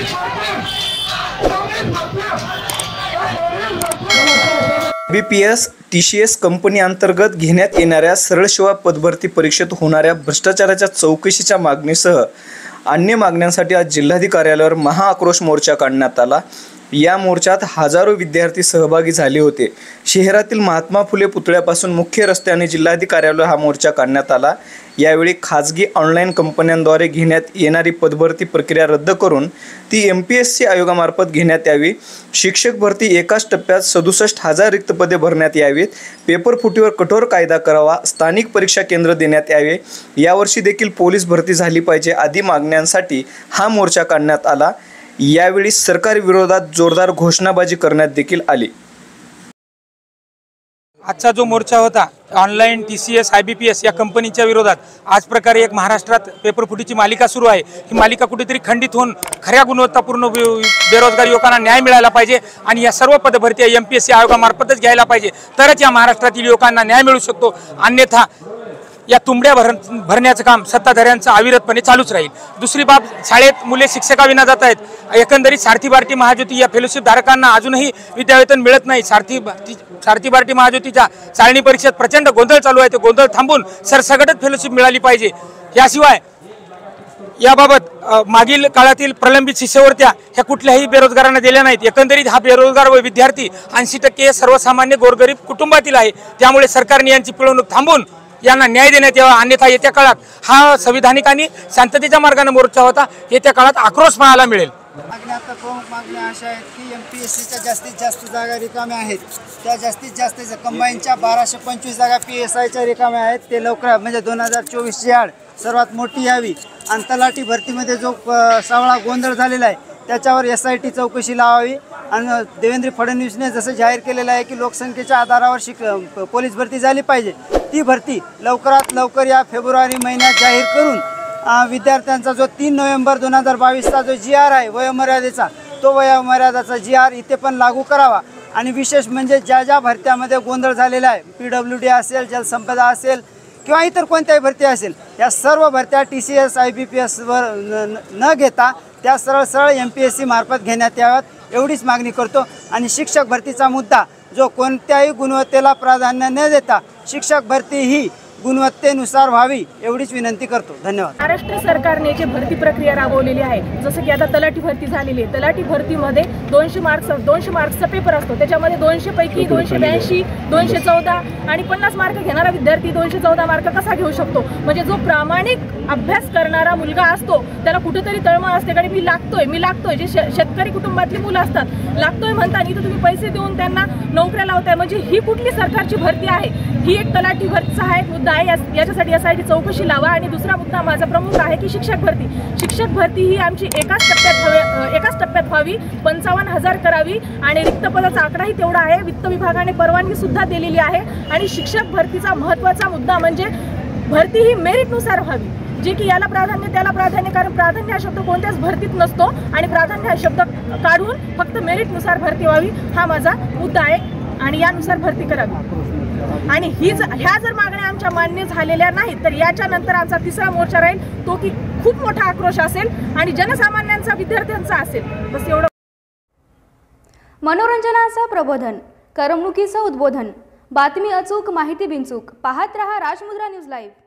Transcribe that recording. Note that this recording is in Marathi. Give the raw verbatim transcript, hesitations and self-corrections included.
बी P S T C S company अंतर्गत घेण्यात येणाऱ्या सरळ सेवा पदभरती परीक्षेत होणाऱ्या भ्रष्टाचाराच्या चौकशीच्या मागणीसह अन्य मागण्यांसाठी आज जिल्हाधिकारी कार्यालयावर महाआक्रोश मोर्चा काढण्यात आला। या मोर्चात हजारो विद्यार्थी सहभागी झाले होते। शहरातील महात्मा फुले पुतळ्यापासून मुख्य रस्त्याने जिल्हाधिकारी कार्यालयावर हा मोर्चा काढण्यात आला। यावेळी खाजगी ऑनलाईन कंपन्यांद्वारे घेण्यात येणारी पदभरती प्रक्रिया रद्द करून ती एम पी एस सी आयोगामार्फत घेण्यात यावी। शिक्षक भरती एकाच टप्प्यात सदुसष्ट हजार रिक्त पदे भरण्यात यावीत। पेपर फुटीवर कठोर कायदा करावा। स्थानिक परीक्षा केंद्र देण्यात यावे। यावर्षी देखील पोलीस भरती झाली पाहिजे आदी मागण्यांसाठी हा मोर्चा काढण्यात आला। यावेळी सरकारी विरोधात जोरदार घोषणाबाजी करण्यात देखील आली। आजचा जो मोर्चा होता online T C S I B P S या कंपनीच्या विरोधात आज प्रकारे एक महाराष्ट्रात पेपर फुटीची मालिका सुरू आहे। ही मालिका कुठेतरी खंडित होऊन खऱ्या गुणवत्तापूर्ण बेरोजगार युवकांना न्याय मिळाला पाहिजे आणि या सर्व पदभरती एम पी एस सी आयोगामार्फतच घ्यायला पाहिजे, तरच या महाराष्ट्रातील युवकांना न्याय मिळू शकतो। अन्यथा या तुंबड्या भर भरण्याचं काम सत्ताधाऱ्यांचं अविरतपणे चालूच राहील। दुसरी बाब, शाळेत मुले शिक्षकाविना जात आहेत। एकंदरीत सारथी बार्टी महाज्योती या फेलोशिप धारकांना अजूनही विद्यावेतन मिळत नाही। सारथी सारथी बार्टी महाज्योतीच्या चाळणी परीक्षेत प्रचंड गोंधळ चालू आहे। ते गोंधळ थांबून सरसकट फेलोशिप मिळाली पाहिजे। याशिवाय याबाबत मागील काळातील प्रलंबित शिष्यवृत्त्या ह्या कुठल्याही बेरोजगारांना दिल्या नाहीत। एकंदरीत हा बेरोजगार व विद्यार्थी ऐंशी टक्के सर्वसामान्य गोरगरीब कुटुंबातील आहे। त्यामुळे सरकारने यांची पिळवणूक थांबून यांना न्याय देण्यात यावा, अन्यथा येत्या काळात हा संविधानिक आणि शांततेच्या मार्गाने मोर्चा होता, येत्या काळात आक्रोश पाहायला मिळेल। मागण्या आता प्रमुख मागण्या अशा आहेत की एम पी एस सीच्या जास्तीत जास्त जागा रिकाम्या आहेत, त्या जास्तीत जास्त कंबाईनच्या बाराशे पंचवीस जागा पी एस आयच्या रिकाम्या आहेत, ते लवकर म्हणजे दोन हजार चोवीसची आड सर्वात मोठी यावी। आणि तलाठी भरतीमध्ये जो सावळा गोंधळ झालेला आहे त्याच्यावर एस आय टी चौकशी लावावी। आणि देवेंद्र फडणवीसने जसं जाहीर केलेलं आहे की लोकसंख्येच्या आधारावर शिक पोलीस भरती झाली पाहिजे, ती भरती लवकरात लवकर या फेब्रुवारी महिन्यात जाहीर करून विद्यार्थ्यांचा जो तीन नोव्हेंबर दोन हजार बावीसचा जो जी आर आहे वयोमर्यादेचा, तो वयोमर्यादेचा जी आर इथे पण लागू करावा। आणि विशेष म्हणजे ज्या ज्या भरत्यामध्ये गोंधळ झालेला आहे, पी डब्ल्यू डी असेल, जलसंपदा असेल किंवा इतर कोणत्याही भरती असेल, या सर्व भरत्या T C S I B P एसवर न घेता त्या सरळ सरळ एम पी एस सी मार्फत घेण्यात याव्यात, एवढीच मागणी करतो। आणि शिक्षक भरतीचा मुद्दा जो कोणत्याही गुणवत्तेला प्राधान्य न देता शिक्षक भरती ही गुणवत्तेनुसार व्हावी, एवढीच विनंती करतो। धन्यवाद। महाराष्ट्र सरकारने जी भरती प्रक्रिया राबवलेली आहे, जसं की आता तलाठी भरती झालेली आहे, तलाठी भरतीमध्ये दोनशे मार्क्स दोनशे मार्क्सचा पेपर असतो, त्याच्यामध्ये दोनशे पैकी दोनशे ब्याऐंशी दोनशे चौदा आणि पन्नास मार्क घेणारा विद्यार्थी दोनशे चौदा मार्क कसा घेऊ शकतो? म्हणजे जो प्रामाणिक अभ्यास करणारा मुलगा असतो त्याला कुठेतरी तळमळ असते, कारण मी लागतोय मी लागतोय जे शेतकरी कुटुंबातली मुलं असतात, लागतोय म्हणतात इथं तुम्ही पैसे देऊन त्यांना नोकऱ्या लावताय, म्हणजे ही कुठली सरकारची भरती आहे? ही एक तलाठी भरतीचा हा एक मुद्दा आहे, याच्यासाठी एस आय टी चौकशी लावा। आणि दुसरा मुद्दा माझा प्रमुख आहे की शिक्षक भरती शिक्षक भरती ही आमची एकाच टप्प्यात हवे एकाच टप्प्यात व्हावी, पंचावन्न हजार करावी आणि रिक्त पदाचा आकडाही तेवढा आहे। वित्त विभागाने परवानगी सुद्धा दिलेली आहे। आणि शिक्षक भरतीचा महत्त्वाचा मुद्दा म्हणजे भरती ही मेरिटनुसार व्हावी, जे की याला प्राधान्य त्याला प्राधान्य, कारण प्राधान्य हा शब्द कोणत्याच भरतीत नसतो आणि प्राधान्य हा शब्द काढून फक्त मेरिटनुसार भरती व्हावी, हा माझा मुद्दा आहे आणि यानुसार भरती करावी। आणि हीच ह्या जर मागण्या आमच्या मान्य झालेल्या नाहीत तर याच्यानंतर आमचा तिसरा मोर्चा राहील, तो की खूप मोठा आक्रोश असेल आणि जनसामान्यांचा विद्यार्थ्यांचा असेल। बस एवढं। मनोरंजनाचं प्रबोधन, करमणुकीचं उद्बोधन, बातमी अचूक, माहिती बिनचूक, पाहत रहा राजमुद्रा न्यूज लाईव्ह।